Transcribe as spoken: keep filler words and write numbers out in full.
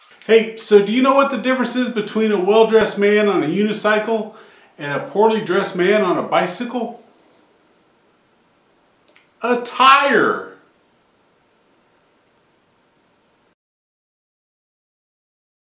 Hey, so do you know what the difference is between a well-dressed man on a unicycle and a poorly dressed man on a bicycle? A tire!